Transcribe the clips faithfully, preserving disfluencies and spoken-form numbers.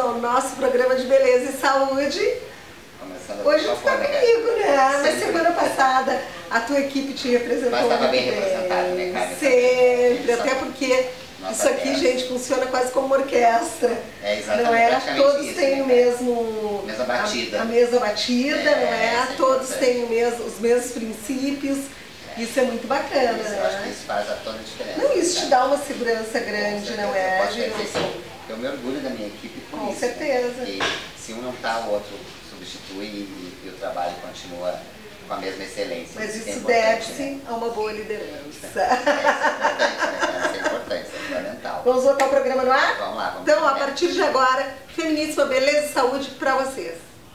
ao nosso programa de beleza e saúde. Começando Hoje tu tá comigo, né? Na semana passada a tua equipe te representou. Mas estava bem representado, né, Carmen? Sempre, até porque Nossa, isso aqui, é. gente, funciona quase como uma orquestra. É, exatamente. Não é? Praticamente Todos isso, têm né, o mesmo... mesma batida. A, a mesma batida, É, não é? sim, Todos é. têm o mesmo, os mesmos princípios. É. Isso é muito bacana, Isso, né? eu acho que isso faz a toda a diferença. Não, isso sabe? te dá uma segurança grande, não é? Eu posso dizer Gilson? que eu me orgulho da minha equipe por Com isso. certeza. E se um não está, o outro substitui e, e o trabalho continua com a mesma excelência. Mas isso isso é deve-se, né? a uma boa liderança. É, isso é importante, né? Isso é importante, isso é fundamental. Vamos botar o programa no ar? Vamos lá, vamos Então, a começar. partir de agora, Feminíssima Beleza e Saúde para vocês.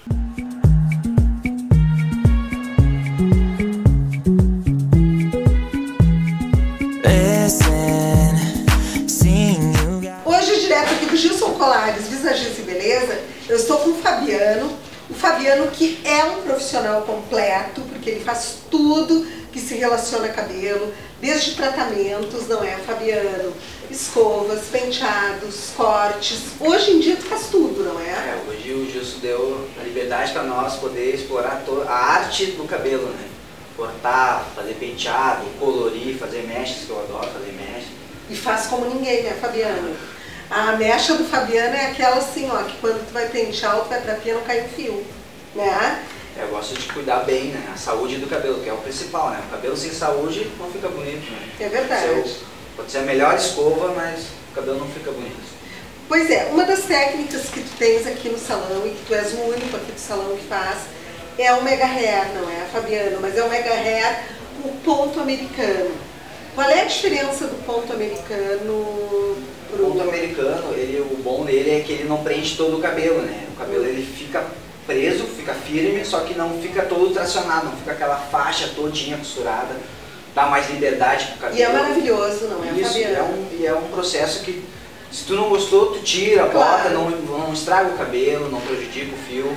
Hoje, direto aqui do Gilson Colares, Visagista e Beleza, eu estou com o Fabiano. O Fabiano, que é um profissional completo, porque ele faz tudo que se relaciona a cabelo, desde tratamentos, não é, Fabiano? Escovas, penteados, cortes. Hoje em dia tu faz tudo, não é? É, hoje o Gilson deu a liberdade para nós poder explorar toda a arte do cabelo, né? Cortar, fazer penteado, colorir, fazer mechas, que eu adoro fazer mechas. E faz como ninguém, né, Fabiano? A mecha do Fabiano é aquela assim, ó, que quando tu vai pentear, tu vai pra pia, não cai um fio, né? É, eu gosto de cuidar bem, né? A saúde do cabelo, que é o principal, né? O cabelo sem saúde não fica bonito, né? É verdade. Pode ser, pode ser a melhor escova, mas o cabelo não fica bonito. Pois é, uma das técnicas que tu tens aqui no salão, e que tu és o único aqui do salão que faz, é o Mega Hair, não é, Fabiano? Mas é o Mega Hair com ponto americano. Qual é a diferença do ponto americano pro... O ponto americano, ele, o bom dele é que ele não prende todo o cabelo, né? O cabelo ele fica preso, fica firme, só que não fica todo tracionado, não fica aquela faixa todinha costurada, dá mais liberdade pro cabelo. E é maravilhoso, não é, Isso, Fabiano? é um, e é um processo que, se tu não gostou, tu tira, Claro. bota, não, não estraga o cabelo, não prejudica o fio.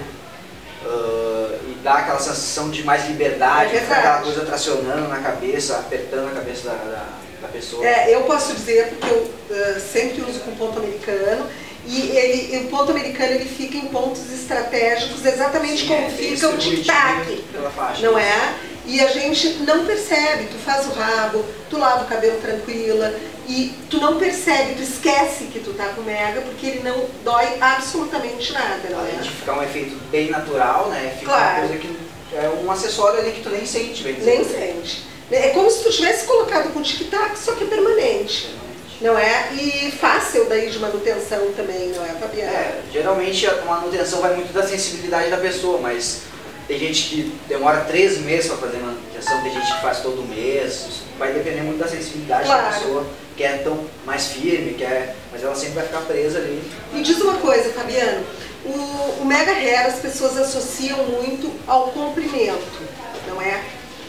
Uh, e dá aquela sensação de mais liberdade, É fica aquela coisa tracionando na cabeça, apertando a cabeça da, da, da pessoa. É, eu posso dizer porque eu uh, sempre uso com ponto americano e ele, o ponto americano ele fica em pontos estratégicos exatamente Sim, como é, bem fica o distribuidinho tic-tac, pela faixa. não é? E a gente não percebe, tu faz o rabo, tu lava o cabelo tranquila e tu não percebe, tu esquece que tu tá com mega porque ele não dói absolutamente nada, não Além é? de ficar um efeito bem natural, né? Fica Claro. uma coisa que é um acessório ali que tu nem sente, bem dizer. Nem sente. É como se tu tivesse colocado com tic-tac, só que é permanente. Não é? E fácil daí de manutenção também, não é, Fabiana? É, geralmente a manutenção vai muito da sensibilidade da pessoa, mas tem gente que demora três meses para fazer manutenção, tem gente que faz todo mês, isso vai depender muito da sensibilidade Claro. da pessoa, que é tão mais firme, que é, mas ela sempre vai ficar presa ali. Me diz uma coisa, Fabiano, o, o Mega Hair as pessoas associam muito ao comprimento, não é?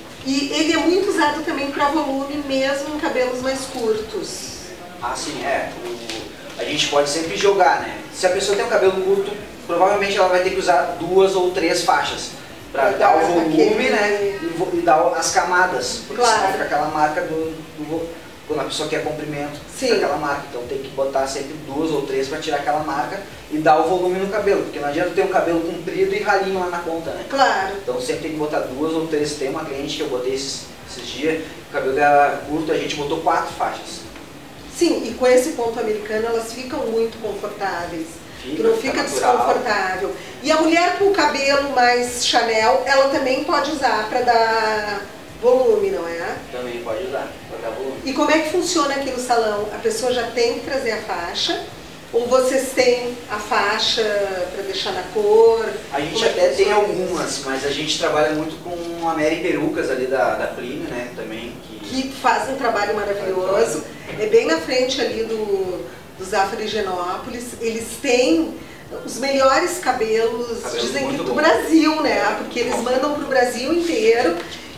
E ele é muito usado também para volume, mesmo em cabelos mais curtos. Ah, sim, é. O, a gente pode sempre jogar, né? Se a pessoa tem um cabelo curto, provavelmente ela vai ter que usar duas ou três faixas para dar o volume, aquele... né? E, vo- e dar as camadas, porque Claro. senão fica aquela marca do, do... Quando a pessoa quer comprimento, Sim. fica aquela marca. Então tem que botar sempre duas ou três para tirar aquela marca e dar o volume no cabelo, porque não adianta ter um cabelo comprido e ralinho lá na ponta, né? Claro. Então sempre tem que botar duas ou três. Tem uma cliente que eu botei esses, esses dias, o cabelo dela curto, a gente botou quatro faixas. Sim, e com esse ponto americano elas ficam muito confortáveis. Fica, que não fica fica natural. desconfortável. E a mulher com o cabelo mais Chanel, ela também pode usar para dar volume, não é? Também pode usar, para dar volume. E como é que funciona aqui no salão? A pessoa já tem que trazer a faixa? Ou vocês têm a faixa para deixar na cor? A gente Como é que até tem funciona algumas, mas a gente trabalha muito com a Mary Perucas ali da, da Pline, né, também. Que... Que faz um trabalho maravilhoso. É bem na frente ali do, do Zafra Higienópolis. Eles têm os melhores cabelos, Cabelo dizem que muito do bom. Brasil, né? Porque eles mandam para o Brasil inteiro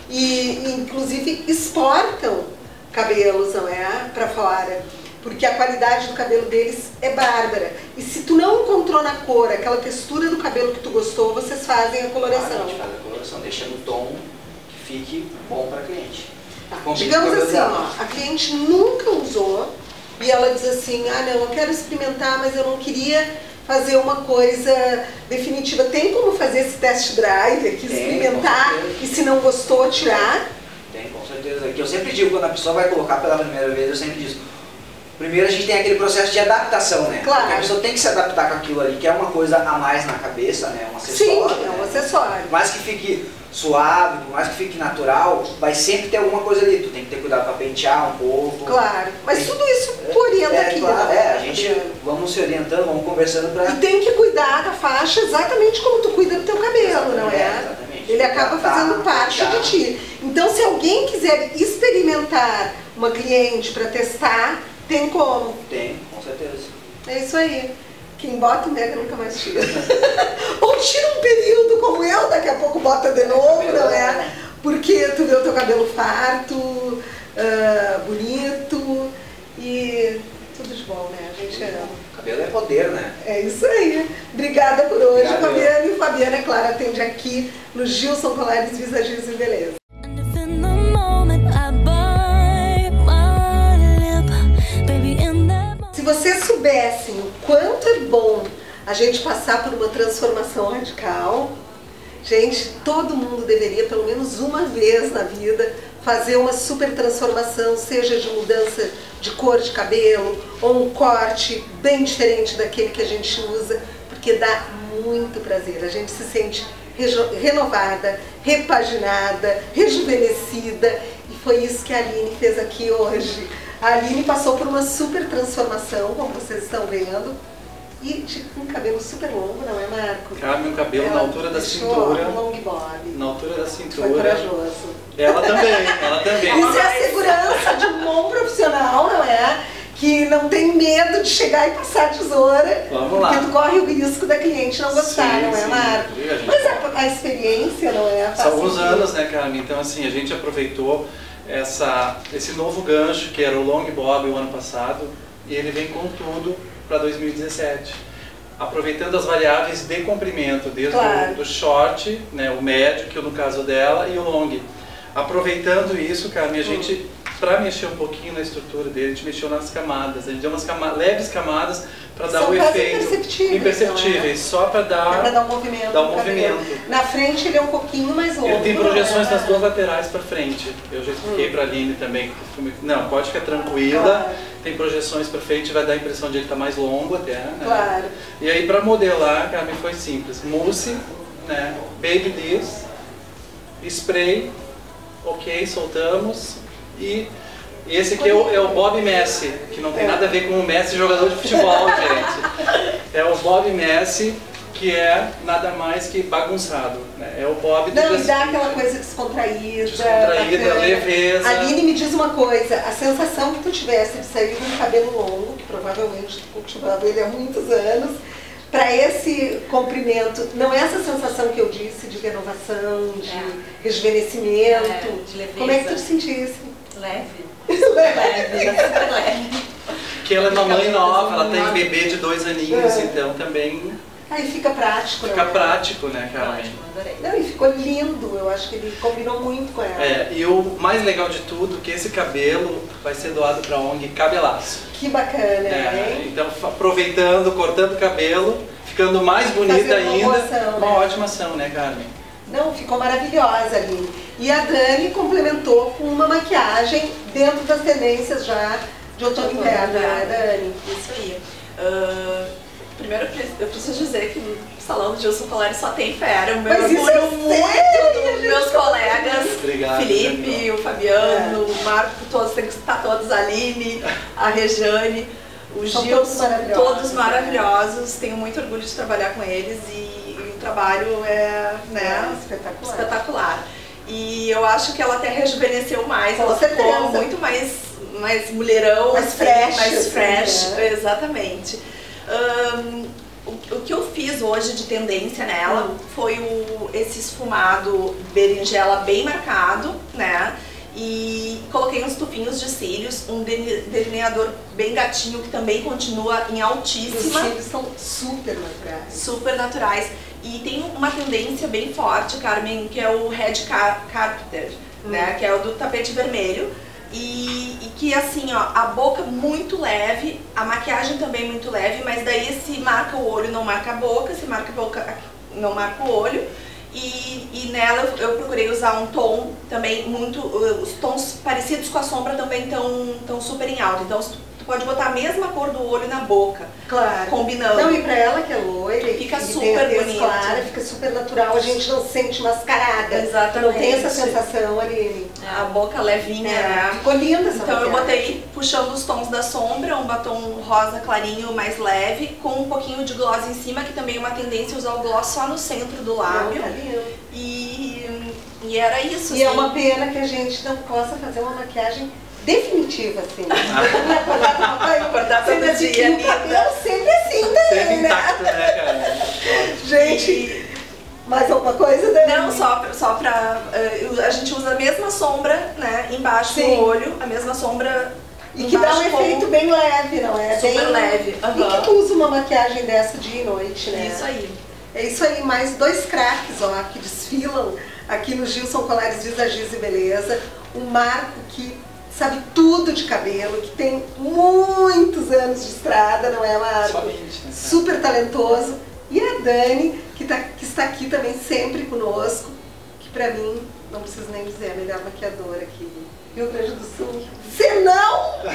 e inclusive exportam cabelos, não é? Para fora. Porque a qualidade do cabelo deles é bárbara. E se tu não encontrou na cor aquela textura do cabelo que tu gostou, vocês fazem a coloração. Ah, a gente faz a coloração, deixando o tom que fique bom para cliente. Tá. Combina Digamos com o assim, cabelo ó, a cliente nunca usou e ela diz assim, ah não, eu quero experimentar, mas eu não queria fazer uma coisa definitiva. Tem como fazer esse test drive aqui, Tem, experimentar e se não gostou, tirar? Tem, com certeza. Que eu sempre digo, quando a pessoa vai colocar pela primeira vez, eu sempre digo, primeiro a gente tem aquele processo de adaptação, né? Claro. Porque a pessoa tem que se adaptar com aquilo ali, que é uma coisa a mais na cabeça, né? Um acessório. Sim, é um né? acessório. Por mais que fique suave, por mais que fique natural, vai sempre ter alguma coisa ali. Tu tem que ter cuidado para pentear um pouco. Claro, mas tudo isso tu orienta é, aqui. claro, né? é, a gente vamos se orientando, vamos conversando para... E tem que cuidar da faixa exatamente como tu cuida do teu cabelo, não é? É, exatamente. Ele acaba Tratar, fazendo parte pentear. de ti. Então, se alguém quiser experimentar uma cliente para testar, tem como. Tem, com certeza. É isso aí. Quem bota e nega nunca mais tira. Ou tira um período como eu, daqui a pouco bota de novo, não é? Porque tu vê o teu cabelo farto, uh, bonito e tudo de bom, né? A gente ama. Cabelo é poder, né? É isso aí. Obrigada por hoje, Obrigado. Fabiana. E Fabiana, é claro, atende aqui no Gilson Colares Visagismo e Beleza. Se vocês soubessem o quanto é bom a gente passar por uma transformação radical, gente, todo mundo deveria pelo menos uma vez na vida fazer uma super transformação, seja de mudança de cor de cabelo ou um corte bem diferente daquele que a gente usa, porque dá muito prazer. A gente se sente renovada, repaginada, rejuvenescida, e foi isso que a Aline fez aqui hoje. A Aline passou por uma super transformação, como vocês estão vendo, e tipo, um cabelo super longo, não é, Marco? Carmen, um cabelo Ela na altura da deixou cintura. um long bob. Na altura da cintura. Foi corajoso. Ela também, ela também. Isso é a segurança de um bom profissional, não é? Que não tem medo de chegar e passar a tesoura. Vamos lá. Porque tu corre o risco da cliente não gostar, Sim, não é, sim. Marco? A gente Mas a, a experiência, não é? São alguns Faz anos, né, Carmen? Então, assim, a gente aproveitou essa, esse novo gancho, que era o long bob o ano passado, e ele vem com tudo para dois mil e dezessete. Aproveitando as variáveis de comprimento, desde Claro. o do short, né, o médio, que é no caso dela, e o long. Aproveitando isso, Carmen, a gente, para mexer um pouquinho na estrutura dele, a gente mexeu nas camadas, a gente deu umas cama leves camadas para dar São o quase efeito. imperceptíveis, Imperceptíveis, só para dar, para dar um movimento. dar um no cabelo. movimento. Na frente ele é um pouquinho mais longo. Ele tem projeções não é? nas duas laterais para frente. Eu já expliquei Hum. para a Aline também. Que não, pode ficar tranquila. Claro. Tem projeções para frente, vai dar a impressão de ele estar mais longo até. Né? Claro. E aí para modelar, Carmen, foi simples. Mousse, né? Babyliss, spray, ok, soltamos. E esse aqui é o, é o Bob Messi, que não tem É. nada a ver com o Messi jogador de futebol, gente. É o Bob Messi, que é nada mais que bagunçado, né? É o Bob do Não, e Justin. dá aquela coisa descontraída. Descontraída, bacana. leveza. Aline, me diz uma coisa, a sensação que tu tivesse de sair com um cabelo longo, que provavelmente tu cultivava ele há muitos anos, para esse comprimento, não é essa sensação que eu disse de renovação, de É. rejuvenescimento? É, de leveza. Como é que tu te sentisse? Leve. Leve. Super leve. Que ela é mamãe Cabelo nova, ela tem nova. bebê de dois aninhos, É. então também Aí fica prático, fica né? prático, né, Carmen? Ótimo, adorei. Não, e ficou lindo, eu acho que ele combinou muito com ela. É, e o mais legal de tudo, que esse cabelo vai ser doado para a O N G Cabelaço. Que bacana, É, hein? então, aproveitando, cortando o cabelo, ficando mais bonita Fazendo uma ainda. boa ação, Uma né? ótima ação, né, Carmen? Não, ficou maravilhosa ali. E a Dani complementou com uma maquiagem dentro das tendências já de outono e inverno, né, Dani? Isso aí. Ah, primeiro, eu preciso dizer que no salão do Gilson Colares só tem fera. O meu Mas isso é orgulho muito sério, dos meus colegas. Obrigado, Felipe, Daniel. o Fabiano, o Marco, todos têm que estar todos, a Aline, a Rejane, o São Gilson, todos maravilhosos, todos maravilhosos. Tenho muito orgulho de trabalhar com eles e, e o trabalho é, né, É, espetacular. espetacular. E eu acho que ela até rejuvenesceu mais, Com ela certeza. ficou muito mais, mais mulherão, Mais assim, fresh, mais assim, fresh, né? exatamente. Ahn, o, o que eu fiz hoje de tendência nela Hum. foi o, esse esfumado berinjela bem marcado, né? E coloquei uns tufinhos de cílios, um deli- delineador bem gatinho que também continua em Os altíssima, cílios são super naturais. super naturais. E tem uma tendência bem forte, Carmen, que é o Red Car Carpenter, Hum. né? Que é o do tapete vermelho. E, e que assim, ó, a boca muito leve, a maquiagem também muito leve, mas daí se marca o olho, não marca a boca, se marca a boca, não marca o olho. E, e nela eu, eu procurei usar um tom também muito, os tons parecidos com a sombra também estão tão super em alta. Então tu pode botar a mesma cor do olho na boca, claro, combinando. Não, e pra ela que é loira, fica e super tem a tez bonito. clara, fica super natural, a gente não se sente mascarada. Exatamente. Não tem essa sensação, Aline. A boca levinha, É, né? ficou linda essa Então eu maquiagem. botei puxando os tons da sombra, um batom rosa clarinho mais leve, com um pouquinho de gloss em cima, que também é uma tendência usar o gloss só no centro do lábio. Não, tá lindo. E, e era isso. E assim. é uma pena que a gente não possa fazer uma maquiagem definitiva, assim. Acordar todo sempre dia, assim, o cabelo sempre assim também, Sempre né? intacto, né, cara? Gente, mais alguma coisa, Dani? Não, só pra, só pra uh, a gente usa a mesma sombra, né, embaixo Sim. do olho, a mesma sombra E que dá um embaixo efeito como- bem leve, não é? Super bem... leve, E aham. que tu usa uma maquiagem dessa dia e noite, né? Isso aí. É isso aí, mais dois craques, ó, que desfilam aqui no Gilson Colares Visagismo e Beleza. O Marco, que sabe tudo de cabelo, que tem muitos anos de estrada, não é, Marco? Somente, né, cara? Super talentoso. E a Dani, que, tá, que está aqui também sempre conosco, que pra mim, não preciso nem dizer, é a melhor maquiadora aqui do Rio Grande do Sul. Se não,